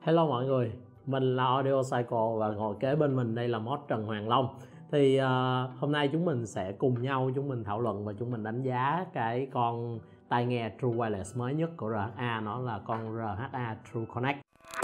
Hello mọi người, mình là Audio Cycle và ngồi kế bên mình đây là mod Trần Hoàng Long. Thì hôm nay chúng mình sẽ cùng nhau thảo luận và chúng mình đánh giá cái con tai nghe True Wireless mới nhất của RHA, nó là con RHA True Connect.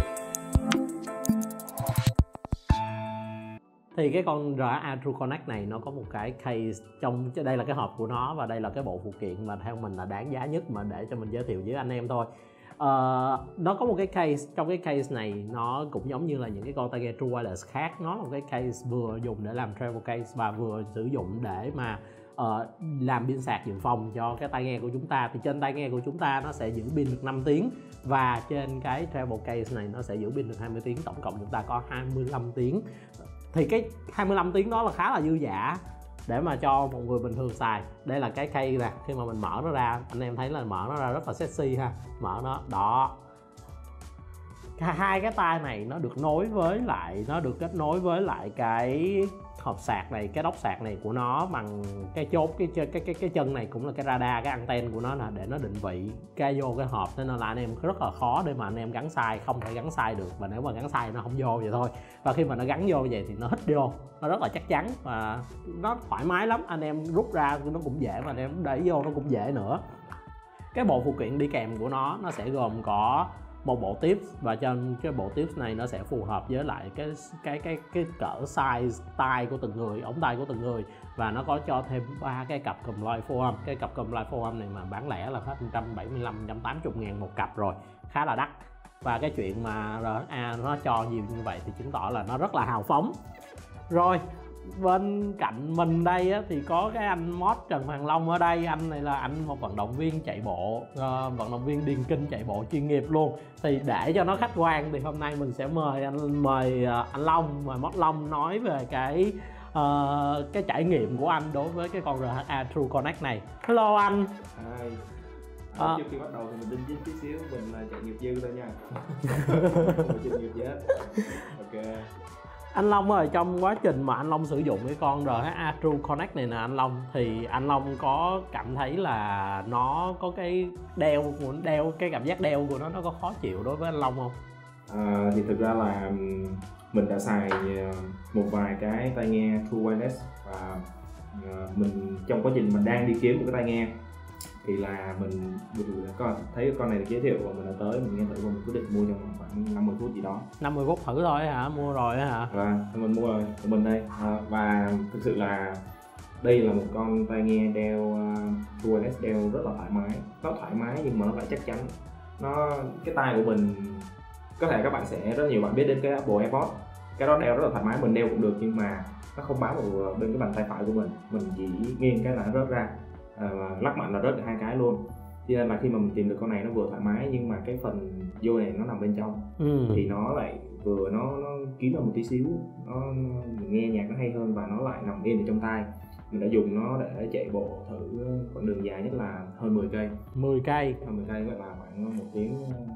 Thì cái con RHA True Connect này nó có một cái case trong đây là cái hộp của nó và đây là cái bộ phụ kiện mà theo mình là đáng giá nhất mà để cho mình giới thiệu với anh em thôi. Nó có một cái case, trong cái case này nó cũng giống như là những cái con tai nghe True Wireless khác, nó là một cái case vừa dùng để làm travel case và vừa sử dụng để mà làm pin sạc dự phòng cho cái tai nghe của chúng ta. Thì trên tai nghe của chúng ta nó sẽ giữ pin được 5 tiếng và trên cái travel case này nó sẽ giữ pin được 20 tiếng, tổng cộng chúng ta có 25 tiếng. Thì cái 25 tiếng đó là khá là dư dả để mà cho một người bình thường xài. Đây là cái case nè, khi mà mình mở nó ra, anh em thấy là mở nó ra rất là sexy ha. Mở nó, đó. Hai cái tai này nó được kết nối với lại cái hộp sạc này, cái đốc sạc này của nó bằng cái chốt, cái chân này cũng là cái radar, cái anten của nó là để nó định vị cái vô cái hộp, nên là anh em rất là khó để mà anh em gắn sai, không thể gắn sai được, và nếu mà gắn sai nó không vô vậy thôi. Và khi mà nó gắn vô vậy thì nó hít vô, nó rất là chắc chắn và nó thoải mái lắm, anh em rút ra nó cũng dễ mà anh em để vô nó cũng dễ nữa. Cái bộ phụ kiện đi kèm của nó sẽ gồm có một bộ tips, và trên cái bộ tips này nó sẽ phù hợp với lại cái cỡ size tai của từng người, ống tai của từng người, và nó có cho thêm 3 cái cặp cùm loa phô âm. Cái cặp cùm loa phô âm này mà bán lẻ là hết 175-180 ngàn một cặp rồi, khá là đắt. Và cái chuyện mà RHA nó cho nhiều như vậy thì chứng tỏ là nó rất là hào phóng. Rồi bên cạnh mình đây á, thì có cái anh mod Trần Hoàng Long ở đây. Anh này là anh một vận động viên chạy bộ, vận động viên điền kinh chạy bộ chuyên nghiệp luôn. Thì để cho nó khách quan thì hôm nay mình sẽ mời anh Long, mời mod Long nói về cái trải nghiệm của anh đối với cái con RHA True Connect này. Hello anh. Trước khi bắt đầu thì mình đinh dính tí xíu, mình là chạy nghiệp dư thôi nha. Không chuyên nghiệp gì hết. Ok. Anh Long ơi, trong quá trình mà anh Long sử dụng cái con RHA True Connect này nè anh Long, thì anh Long có cảm thấy là nó có cái cái cảm giác đeo của nó có khó chịu đối với anh Long không? Thì thực ra là mình đã xài một vài cái tai nghe True Wireless và mình trong quá trình mình đang đi kiếm một cái tai nghe thì là mình thấy con này được giới thiệu và mình đã tới, mình nghe thử và mình quyết định mua trong khoảng 50 phút gì đó. 50 phút thử thôi hả? Mua rồi hả? Mình mua rồi của mình đây. Và thực sự là đây là một con tai nghe đeo True Wireless đeo rất là thoải mái. Nó thoải mái nhưng mà nó lại chắc chắn. Cái tai của mình, có thể các bạn sẽ rất nhiều bạn biết đến cái Apple AirPods, cái đó đeo rất là thoải mái, mình đeo cũng được nhưng mà nó không bám vào bên cái bàn tay phải của mình chỉ nghiêng cái là nó rớt ra, lắc mạnh là rớt được 2 cái luôn. Cho nên là khi mà mình tìm được con này nó vừa thoải mái nhưng mà cái phần vô này nó nằm bên trong thì nó lại vừa nó kín vào một tí xíu, mình nghe nhạc nó hay hơn và nó lại nằm yên ở trong tai. Mình đã dùng nó để chạy bộ thử quãng đường dài nhất là hơn 10 cây. 10 cây vậy là khoảng 1 tiếng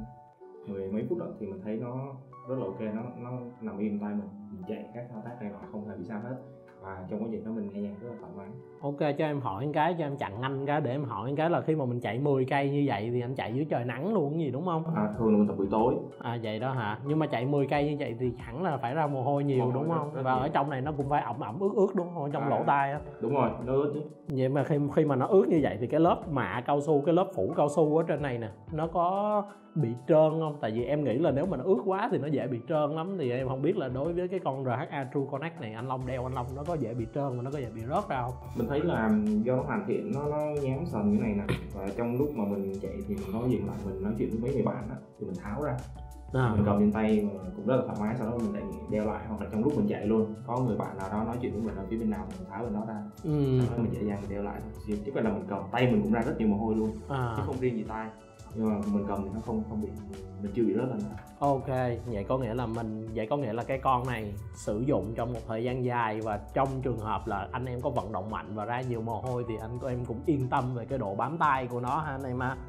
10 mấy phút đó thì mình thấy nó rất là ok, nó nằm yên tai mình chạy các thao tác này nọ không hề bị sao hết, và trong quá trình đó mình nghe nhạc rất là thoải mái. Ok, cho em hỏi một cái, cho em chặn anh cái để em hỏi một cái là khi mà mình chạy 10 cây như vậy thì anh chạy dưới trời nắng luôn gì đúng không? Thường là mình tập buổi tối. Vậy đó hả? Nhưng mà chạy 10 cây như vậy thì hẳn là phải ra mồ hôi nhiều đúng không? Và ở trong này nó cũng phải ẩm ướt đúng không? Ở trong lỗ tai á. Đúng rồi, nó ướt chứ. Vậy mà khi mà nó ướt như vậy thì cái lớp mạ cao su, cái lớp phủ cao su ở trên này nè, nó có bị trơn không? Tại vì em nghĩ là nếu mà nó ướt quá thì nó dễ bị trơn lắm. Thì em không biết là đối với cái con RHA True Connect này anh Long đeo, anh Long nó có dễ bị trơn và nó có dễ bị rớt ra không? Mình thấy là do nó hoàn thiện, nó nhám sần như này nè, và trong lúc mà mình chạy thì mình có dừng lại mình nói chuyện với mấy người bạn á thì mình tháo ra, mình cầm trên tay cũng rất là thoải mái, sau đó mình lại đeo lại, hoặc là trong lúc mình chạy luôn có người bạn nào đó nói chuyện với mình ở phía bên nào mình tháo bên đó ra, sau đó mình dễ dàng mình đeo lại thôi. Chứ là mình cầm tay mình cũng ra rất nhiều mồ hôi luôn, chứ không riêng gì tay, nhưng mà mình cầm thì nó không bị, mình chưa bị rớt lên. Ok, vậy có nghĩa là cái con này sử dụng trong một thời gian dài, và trong trường hợp là anh em có vận động mạnh và ra nhiều mồ hôi thì em cũng yên tâm về cái độ bám tay của nó ha anh em ha.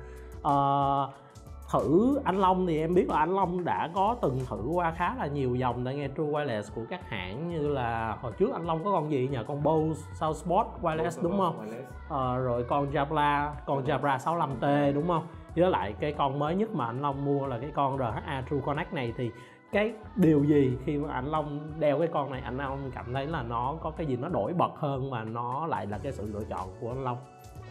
Thử anh Long thì em biết là anh Long đã có từng thử qua khá là nhiều dòng tai nghe True Wireless của các hãng, như là hồi trước anh Long có con gì nhỉ, con Bose Soundsport Wireless đúng không? Rồi con Jabra 65T đúng không? Với lại cái con mới nhất mà anh Long mua là cái con RHA True Connect này, thì cái điều gì khi mà anh Long đeo cái con này anh Long cảm thấy là nó có cái gì nó đổi bật hơn mà nó lại là cái sự lựa chọn của anh Long?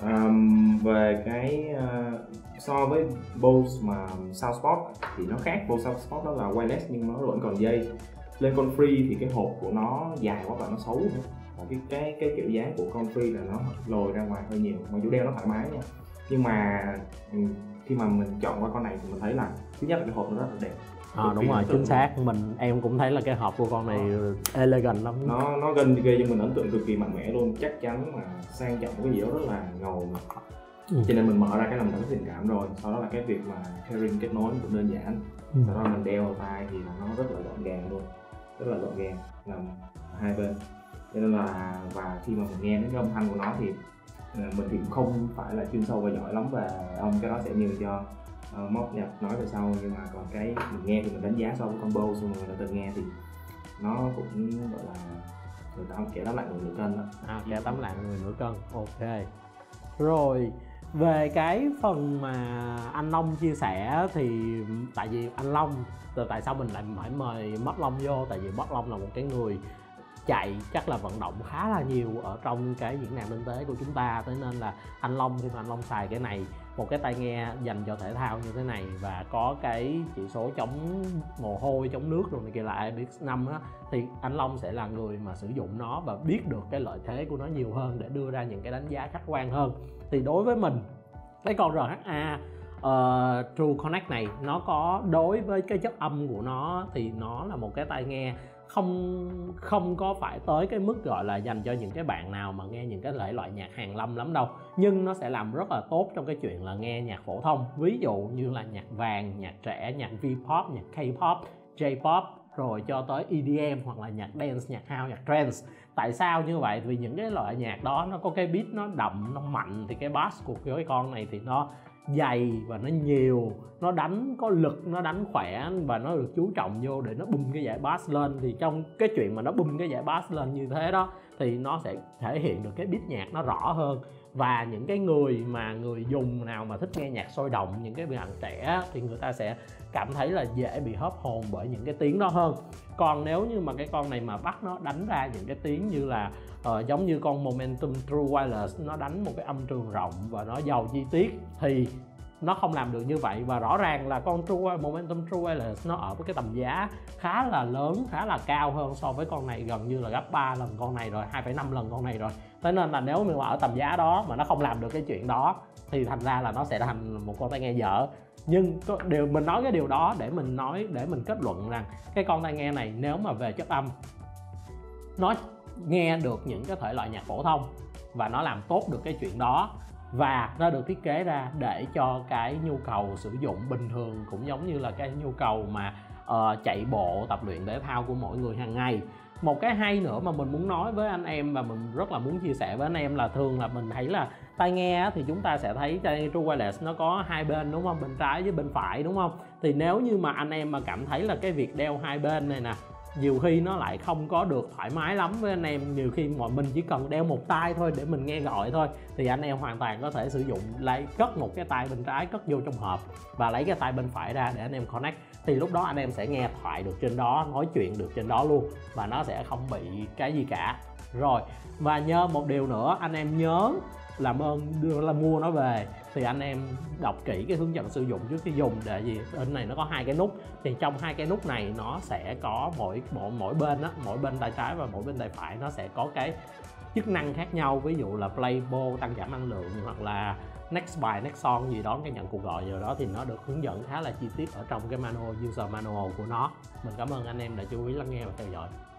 Về cái so với Bose mà Soundsport thì nó khác. Bose Soundsport đó là wireless nhưng nó vẫn còn dây. Lên con Free thì cái hộp của nó dài quá và nó xấu nữa. Và cái kiểu dáng của con Free là nó lồi ra ngoài hơi nhiều, mặc dù đeo nó thoải mái nha. Nhưng mà khi mà mình chọn qua con này thì mình thấy là thứ nhất là cái hộp nó rất là đẹp. Đúng rồi, chính xác. Em cũng thấy là cái hộp của con này elegant lắm. Nó ghê cho mình ấn tượng cực kỳ mạnh mẽ luôn, chắc chắn mà sang trọng, cái gì đó rất là ngầu. Cho nên mình mở ra cái là mình đã có tình cảm rồi. Sau đó là cái việc mà pairing kết nối cũng đơn giản. Sau đó mình đeo vào tai thì là nó rất là gọn gàng luôn, rất là gọn gàng làm hai bên. Cho nên là và khi mà mình nghe đến cái âm thanh của nó thì mình thì cũng không phải là chuyên sâu và giỏi lắm về âm, cái đó sẽ nhường cho Móc Nhật nói về sau. Nhưng mà còn cái mình nghe thì mình đánh giá so với con Bose mà người ta từng nghe thì nó cũng gọi là người ta kẻ tắm lại người nửa cân đó. Kẻ tắm lại người nửa cân. Ok. Rồi về cái phần mà anh Long chia sẻ thì tại vì anh Long, tại sao mình lại phải mời Mất Long vô? Tại vì Mất Long là một cái người chạy chắc là vận động khá là nhiều ở trong cái diễn đàn tinh tế của chúng ta, thế nên là anh Long khi mà anh Long xài cái này, một cái tai nghe dành cho thể thao như thế này và có cái chỉ số chống mồ hôi, chống nước rồi này kia là IPX5 á, thì anh Long sẽ là người mà sử dụng nó và biết được cái lợi thế của nó nhiều hơn để đưa ra những cái đánh giá khách quan hơn. Thì đối với mình, cái con RHA True Connect này nó có, đối với cái chất âm của nó thì nó là một cái tai nghe không có phải tới cái mức gọi là dành cho những cái bạn nào mà nghe những cái thể loại nhạc hàn lâm lắm đâu, nhưng nó sẽ làm rất là tốt trong cái chuyện là nghe nhạc phổ thông, ví dụ như là nhạc vàng, nhạc trẻ, nhạc V-pop, nhạc K-pop, J-pop, rồi cho tới EDM hoặc là nhạc dance, nhạc house, nhạc trance. Tại sao như vậy? Vì những cái loại nhạc đó nó có cái beat nó đậm, nó mạnh, thì cái bass của cái con này thì nó dày và nó nhiều, nó đánh có lực, nó đánh khỏe và nó được chú trọng vô để nó bung cái dải bass lên. Thì trong cái chuyện mà nó bung cái dải bass lên như thế đó thì nó sẽ thể hiện được cái beat nhạc nó rõ hơn. Và những cái người dùng nào mà thích nghe nhạc sôi động, những cái bạn trẻ thì người ta sẽ cảm thấy là dễ bị hớp hồn bởi những cái tiếng đó hơn. Còn nếu như mà cái con này mà bắt nó đánh ra những cái tiếng như là giống như con Momentum True Wireless, nó đánh một cái âm trường rộng và nó giàu chi tiết, thì nó không làm được như vậy. Và rõ ràng là con Momentum True Wireless nó ở với cái tầm giá khá là lớn, khá là cao hơn so với con này, gần như là gấp 3 lần con này rồi, 2,5 lần con này rồi. Thế nên là nếu mà ở tầm giá đó mà nó không làm được cái chuyện đó thì thành ra là nó sẽ thành một con tai nghe dở. Nhưng mình nói cái điều đó để mình kết luận rằng cái con tai nghe này nếu mà về chất âm, nó nghe được những cái thể loại nhạc phổ thông và nó làm tốt được cái chuyện đó, và nó được thiết kế ra để cho cái nhu cầu sử dụng bình thường, cũng giống như là cái nhu cầu mà chạy bộ, tập luyện thể thao của mỗi người hàng ngày. Một cái hay nữa mà mình muốn nói với anh em và mình rất là muốn chia sẻ với anh em là thường là mình thấy là tai nghe thì chúng ta sẽ thấy tai nghe True Wireless nó có hai bên, đúng không? Bên trái với bên phải, đúng không? Thì nếu như mà anh em mà cảm thấy là cái việc đeo hai bên này nè, nhiều khi nó lại không có được thoải mái lắm với anh em, nhiều khi mình chỉ cần đeo một tai thôi để mình nghe gọi thôi, thì anh em hoàn toàn có thể sử dụng lấy cất một cái tai bên trái cất vô trong hộp và lấy cái tai bên phải ra để anh em connect, thì lúc đó anh em sẽ nghe thoại được trên đó, nói chuyện được trên đó luôn và nó sẽ không bị cái gì cả. Rồi, và nhớ một điều nữa, anh em nhớ làm ơn mua nó về thì anh em đọc kỹ cái hướng dẫn sử dụng trước khi dùng, để gì bên này nó có hai cái nút, thì trong hai cái nút này nó sẽ có mỗi bên á, mỗi bên tay trái và mỗi bên tay phải nó sẽ có cái chức năng khác nhau, ví dụ là play pause tăng giảm năng lượng hoặc là next bài, next song gì đó, cái nhận cuộc gọi gì đó, thì nó được hướng dẫn khá là chi tiết ở trong cái manual, user manual của nó. Mình cảm ơn anh em đã chú ý lắng nghe và theo dõi.